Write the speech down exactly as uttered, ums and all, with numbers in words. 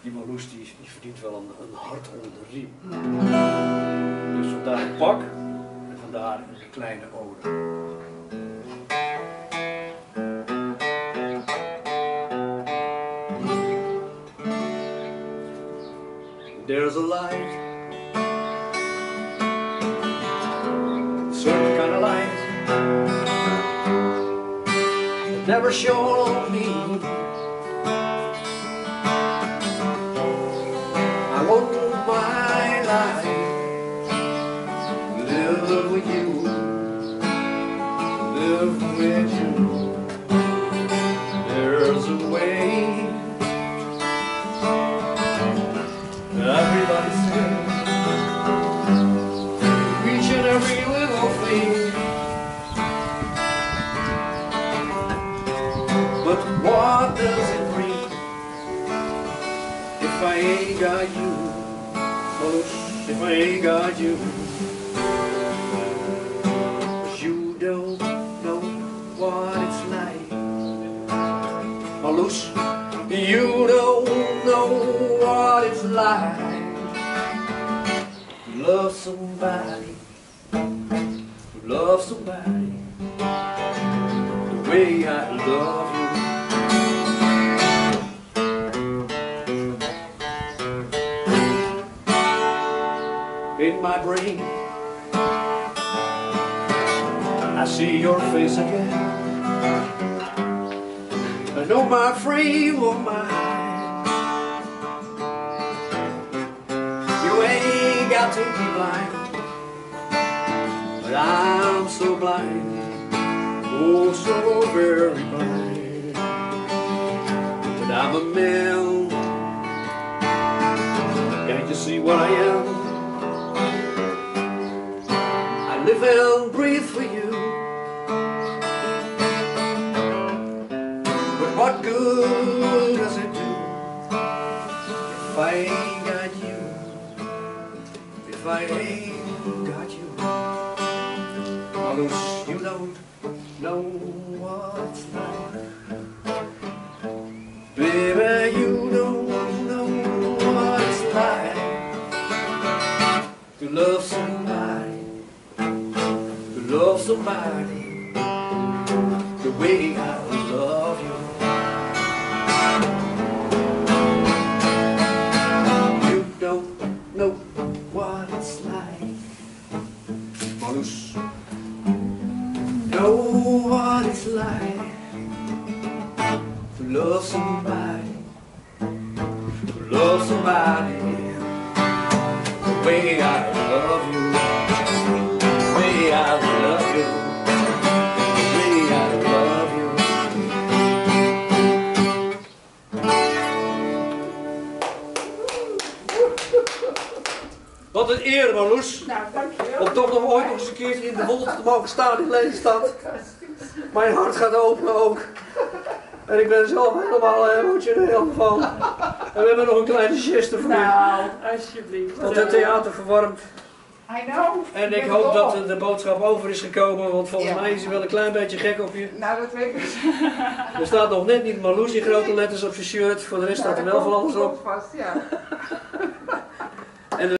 die Marloes die, die verdient wel een, een hart onder de riem. Dus vandaar een pak en vandaar een kleine ode. There's a light, a certain kind of light that never shone on me. I want my life live with you, live with you. There's a way. Everybody says each and every little thing, but what does it bring if I ain't got you? Oh, if I ain't got you, 'cause you don't know what it's like. Marloes, you don't know what it's like to love somebody, to love somebody the way I love you. In my brain, I see your face again. I know my frame of mind. You ain't got to be blind, but I'm so blind, oh so very blind. But I'm a man, can't you see what I am? I live and breathe for you. What good does it do if I ain't got you? If I ain't got you, Marloes, you don't know what it's like. Baby, you don't know what it's like to love somebody, to love somebody the way I love you. Know what it's like, Marloes. Know what it's like to love somebody, to love somebody the way I love you, the way I love you, the way I love you. Wat een eer, Marloes. Nou, dankjewel. Om toch nog ooit nog eens een keertje in de Wold te mogen staan in Lelystad. Mijn hart gaat open ook. En ik ben zelf helemaal emotioneel van. En we hebben nog een kleine geste voor je. Nou, alsjeblieft. Want het theater verwarmt. I know. En ik hoop dat de boodschap over is gekomen, want volgens Ja. mij is hij wel een klein beetje gek op je. Nou, dat weet ik. Er staat nog net niet Marloes in grote letters op je shirt, voor de rest staat er wel van alles op. Vast, ja.